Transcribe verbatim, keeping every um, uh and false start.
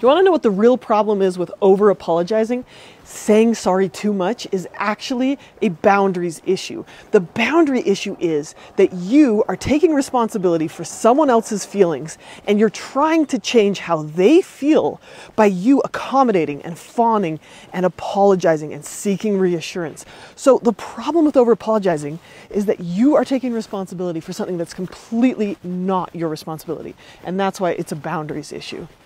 you want to know what the real problem is with over apologizing? Saying sorry too much is actually a boundaries issue. The boundary issue is that you are taking responsibility for someone else's feelings and you're trying to change how they feel by you accommodating and fawning and apologizing and seeking reassurance. So the problem with over apologizing is that you are taking responsibility for something that's completely not your responsibility. And that's why it's a boundaries issue.